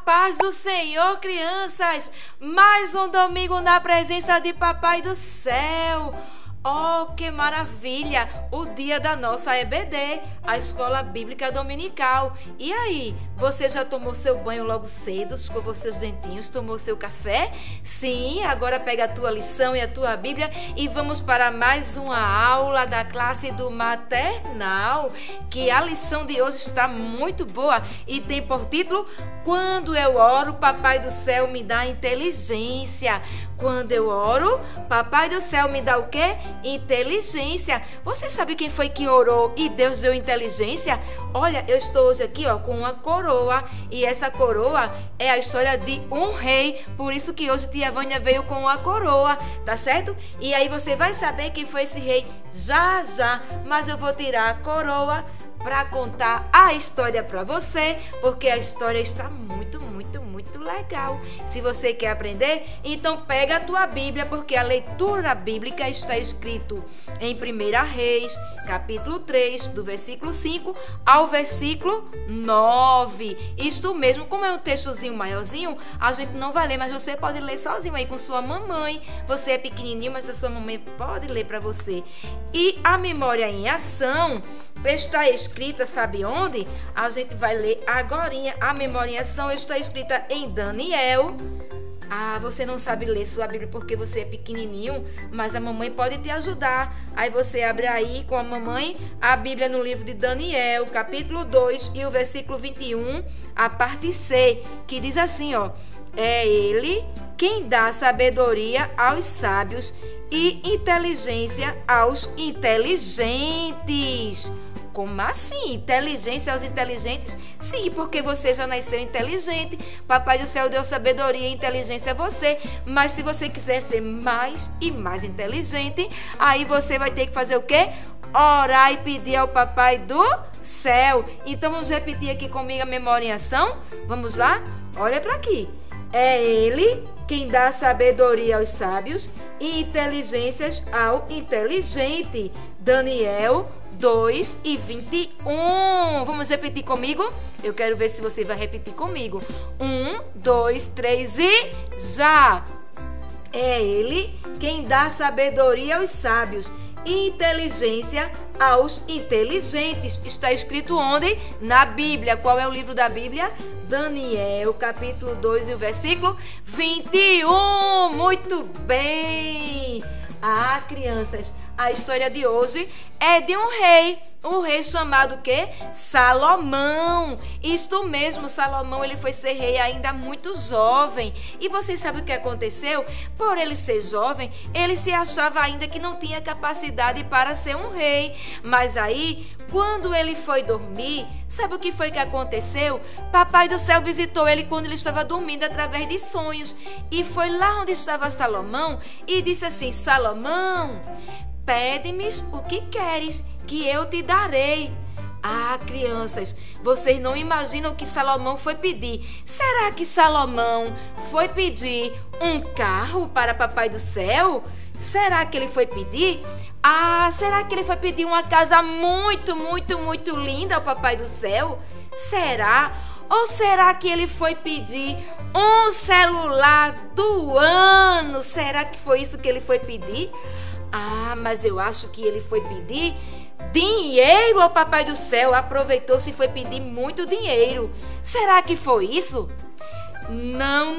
paz do Senhor, crianças! Mais um domingo na presença de Papai do Céu. Oh, que maravilha! O dia da nossa EBD, a Escola Bíblica Dominical. E aí, você já tomou seu banho logo cedo, escovou seus dentinhos, tomou seu café? Sim, agora pega a tua lição e a tua Bíblia e vamos para mais uma aula da classe do maternal, que a lição de hoje está muito boa e tem por título: Quando eu oro, Papai do Céu me dá inteligência. Quando eu oro, Papai do Céu me dá o quê? Inteligência. Você sabe quem foi que orou e Deus deu inteligência? Olha, eu estou hoje aqui com uma coroa, e essa coroa é a história de um rei, por isso que hoje tia Vânia veio com uma coroa, tá certo? E aí você vai saber quem foi esse rei já, mas eu vou tirar a coroa para contar a história para você, porque a história está muito legal. Se você quer aprender, então pega a tua Bíblia, porque a leitura bíblica está escrito em 1 Reis, capítulo 3, do versículo 5 ao versículo 9. Isto mesmo, como é um textozinho maiorzinho, a gente não vai ler, mas você pode ler sozinho aí com sua mamãe. Você é pequenininho, mas a sua mamãe pode ler para você. E a memória em ação está escrita, sabe onde? A gente vai ler agorinha. A memória em ação está escrita em Daniel. Você não sabe ler sua Bíblia porque você é pequenininho, mas a mamãe pode te ajudar. Aí você abre aí com a mamãe a Bíblia no livro de Daniel, capítulo 2 e o versículo 21, a parte C, que diz assim, é ele quem dá sabedoria aos sábios e inteligência aos inteligentes. Como assim? Inteligência aos inteligentes? Sim, porque você já nasceu inteligente. Papai do Céu deu sabedoria e inteligência a você. Mas se você quiser ser mais e mais inteligente, aí você vai ter que fazer o quê? Orar e pedir ao Papai do Céu. Então vamos repetir aqui comigo a memória em ação? Vamos lá? Olha para aqui. É ele quem dá sabedoria aos sábios e inteligências ao inteligente. Daniel 2 e 21. Vamos repetir comigo? Eu quero ver se você vai repetir comigo. 1, 2, 3 e já! É ele quem dá sabedoria aos sábios e inteligência aos inteligentes. Está escrito onde? Na Bíblia. Qual é o livro da Bíblia? Daniel, capítulo 2 e o versículo 21. Muito bem! Crianças, a história de hoje é de um rei chamado o quê? Salomão. Isto mesmo, Salomão, ele foi ser rei ainda muito jovem. E vocês sabem o que aconteceu? Por ele ser jovem, ele se achava ainda que não tinha capacidade para ser um rei. Mas aí, quando ele foi dormir, sabe o que foi que aconteceu? Papai do Céu visitou ele quando ele estava dormindo através de sonhos. E foi lá onde estava Salomão e disse assim: Salomão, pede-me o que queres, que eu te darei. Crianças, vocês não imaginam o que Salomão foi pedir. Será que Salomão foi pedir um carro para Papai do Céu? Será que ele foi pedir? Será que ele foi pedir uma casa muito linda ao Papai do Céu? Será? Ou será que ele foi pedir um celular do ano? Será que foi isso que ele foi pedir? Mas eu acho que ele foi pedir dinheiro ao Papai do Céu. Aproveitou-se e foi pedir muito dinheiro. Será que foi isso? Não.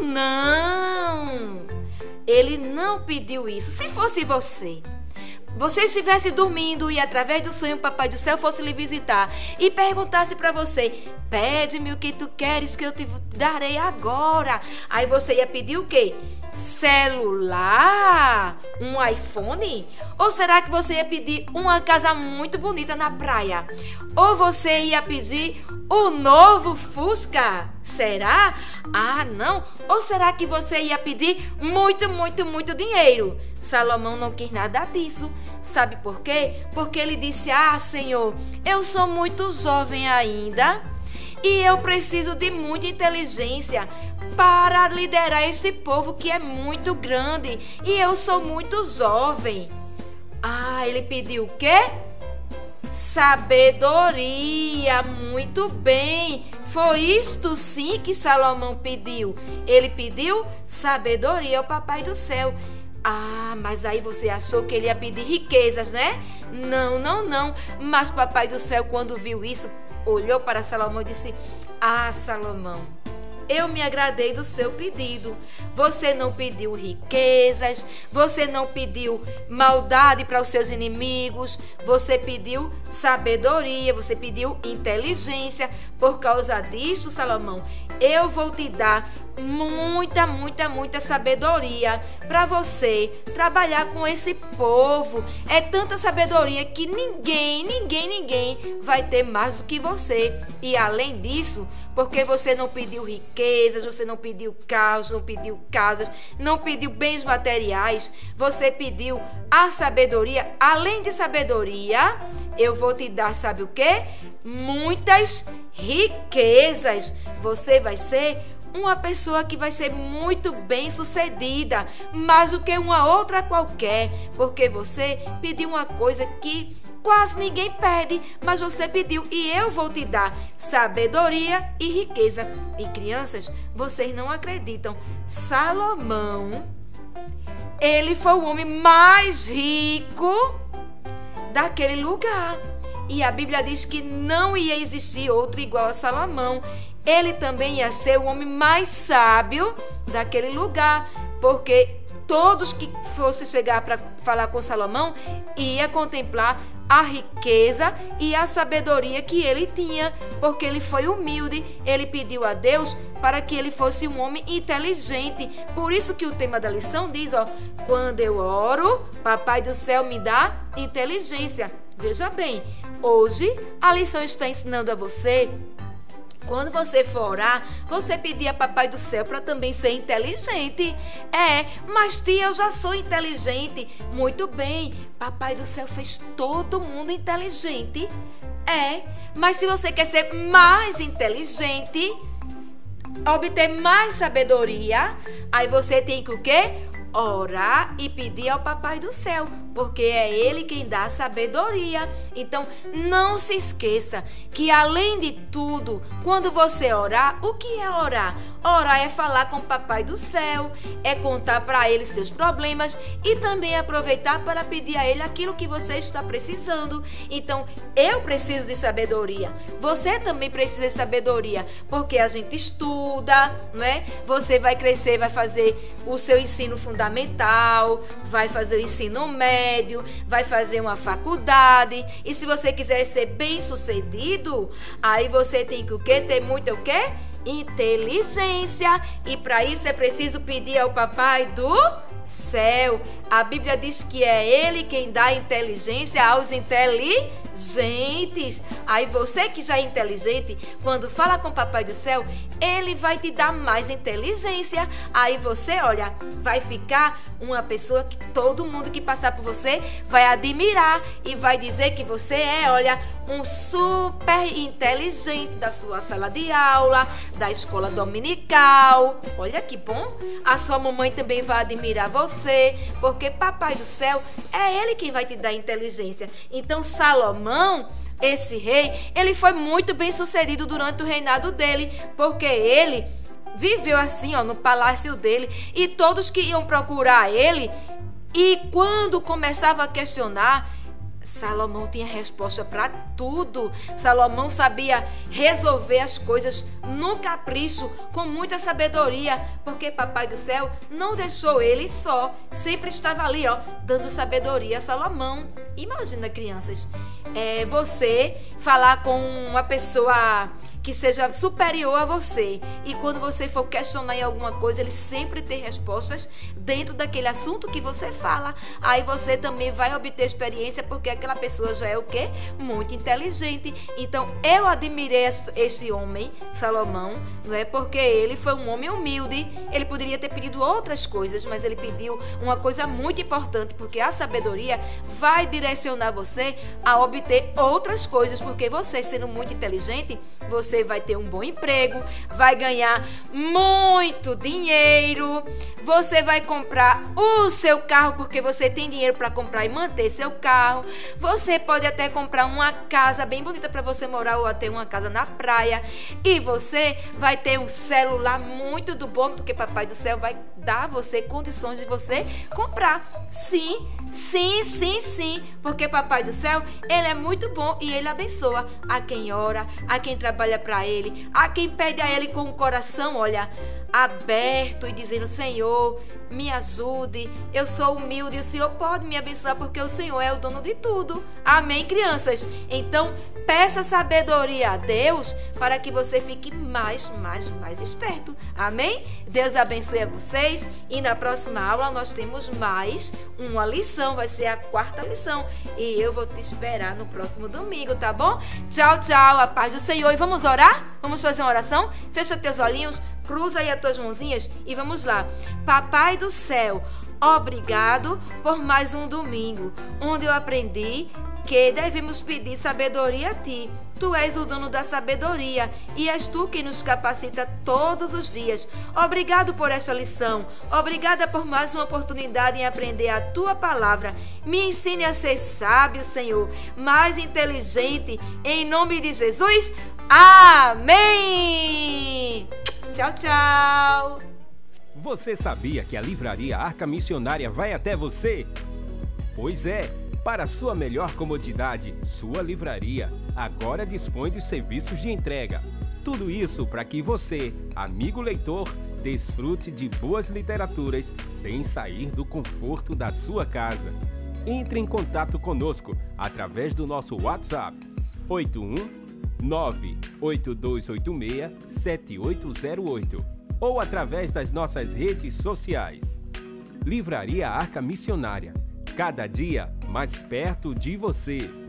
Ele não pediu isso. Se fosse você estivesse dormindo e através do sonho o Papai do Céu fosse lhe visitar e perguntasse para você: pede-me o que tu queres que eu te darei agora. Aí você ia pedir o quê? Celular? Um iPhone? Ou será que você ia pedir uma casa muito bonita na praia? Ou você ia pedir o novo Fusca? Será? Não. Ou será que você ia pedir muito dinheiro? Salomão não quis nada disso. Sabe por quê? Porque ele disse: Senhor, eu sou muito jovem ainda e eu preciso de muita inteligência para liderar este povo que é muito grande e eu sou muito jovem. Ele pediu o quê? Sabedoria. Muito bem. Foi isto sim que Salomão pediu. Ele pediu sabedoria ao Papai do Céu. Ah, mas aí você achou que ele ia pedir riquezas, né? Não, não, não. Mas Papai do Céu, quando viu isso, olhou para Salomão e disse: ah, Salomão, eu me agradei do seu pedido. Você não pediu riquezas, você não pediu maldade para os seus inimigos, você pediu sabedoria, você pediu inteligência. Por causa disso, Salomão, eu vou te dar muita, muita, muita sabedoria para você trabalhar com esse povo. É tanta sabedoria que ninguém vai ter mais do que você. E além disso, porque você não pediu riquezas, você não pediu carros, não pediu casas, não pediu bens materiais, você pediu a sabedoria. Além de sabedoria, eu vou te dar, sabe o quê? Muitas riquezas. Você vai ser uma pessoa que vai ser muito bem sucedida, mais do que uma outra qualquer, porque você pediu uma coisa que quase ninguém pede, mas você pediu, e eu vou te dar sabedoria e riqueza. E crianças, vocês não acreditam, Salomão, ele foi o homem mais rico daquele lugar. E a Bíblia diz que não ia existir outro igual a Salomão. Ele também ia ser o homem mais sábio daquele lugar, porque todos que fossem chegar para falar com Salomão ia contemplar a riqueza e a sabedoria que ele tinha, porque ele foi humilde. Ele pediu a Deus para que ele fosse um homem inteligente. Por isso que o tema da lição diz, ó: quando eu oro, Papai do Céu me dá inteligência. Veja bem, hoje a lição está ensinando a você, quando você for orar, você pedir a Papai do Céu para também ser inteligente. Mas tia, eu já sou inteligente. Muito bem, Papai do Céu fez todo mundo inteligente. Mas se você quer ser mais inteligente, obter mais sabedoria, aí você tem que o quê? Orar e pedir ao Papai do Céu, porque é Ele quem dá sabedoria. Então, não se esqueça que, além de tudo, quando você orar, o que é orar? Orar é falar com o Papai do Céu, é contar para Ele seus problemas e também aproveitar para pedir a Ele aquilo que você está precisando. Então, eu preciso de sabedoria, você também precisa de sabedoria, porque a gente estuda, não é? Você vai crescer, vai fazer o seu ensino fundamental, vai fazer o ensino médio, vai fazer uma faculdade, e se você quiser ser bem-sucedido, aí você tem que o quê? Ter muito o quê? Inteligência. E para isso é preciso pedir ao Papai do Céu. A Bíblia diz que é Ele quem dá inteligência aos inteligentes. Aí você que já é inteligente, quando fala com o Papai do Céu, Ele vai te dar mais inteligência. Aí você, olha, vai ficar uma pessoa que todo mundo que passar por você vai admirar e vai dizer que você é, olha, um super inteligente da sua sala de aula, da escola dominical. Olha que bom. A sua mamãe também vai admirar você, porque Papai do Céu é Ele quem vai te dar inteligência. Então Salomão, esse rei, ele foi muito bem sucedido durante o reinado dele, porque ele viveu assim, ó, no palácio dele, e todos que iam procurar ele, e quando começava a questionar, Salomão tinha resposta para tudo. Salomão sabia resolver as coisas no capricho, com muita sabedoria, porque Papai do Céu não deixou ele só, sempre estava ali, ó, dando sabedoria a Salomão. Imagina, crianças, você falar com uma pessoa que seja superior a você, e quando você for questionar em alguma coisa, ele sempre tem respostas dentro daquele assunto que você fala. Aí você também vai obter experiência, porque aquela pessoa já é o quê? Muito inteligente. Então eu admirei esse homem, Salomão, não é? Porque ele foi um homem humilde. Ele poderia ter pedido outras coisas, mas ele pediu uma coisa muito importante, porque a sabedoria vai direcionar você a obter outras coisas, porque você, sendo muito inteligente, você você vai ter um bom emprego, vai ganhar muito dinheiro, você vai comprar o seu carro porque você tem dinheiro para comprar e manter seu carro. Você pode até comprar uma casa bem bonita para você morar ou até uma casa na praia. E você vai ter um celular muito do bom porque Papai do Céu vai dar a você condições de você comprar. Sim, sim, sim, sim, porque Papai do Céu, ele é muito bom e ele abençoa a quem ora, a quem trabalha para ele, a quem pede a ele com o coração, olha, aberto e dizendo: Senhor, me ajude, eu sou humilde e o Senhor pode me abençoar porque o Senhor é o dono de tudo. Amém, crianças? Então, peça sabedoria a Deus para que você fique mais esperto. Amém? Deus abençoe a vocês e na próxima aula nós temos mais uma lição, vai ser a 4ª lição e eu vou te esperar no próximo domingo, tá bom? Tchau, tchau, a paz do Senhor. E vamos orar? Vamos fazer uma oração? Fecha teus olhinhos, cruza aí as tuas mãozinhas e vamos lá. Papai do Céu, obrigado por mais um domingo, onde eu aprendi que devemos pedir sabedoria a Ti. Tu és o dono da sabedoria e és Tu quem nos capacita todos os dias. Obrigado por esta lição. Obrigada por mais uma oportunidade em aprender a Tua palavra. Me ensine a ser sábio, Senhor, mais inteligente. Em nome de Jesus. Amém! Tchau, tchau! Você sabia que a Livraria Arca Missionária vai até você? Pois é! Para sua melhor comodidade, sua livraria agora dispõe dos serviços de entrega. Tudo isso para que você, amigo leitor, desfrute de boas literaturas sem sair do conforto da sua casa. Entre em contato conosco através do nosso WhatsApp 81982867808 ou através das nossas redes sociais. Livraria Arca Missionária. Cada dia mais perto de você.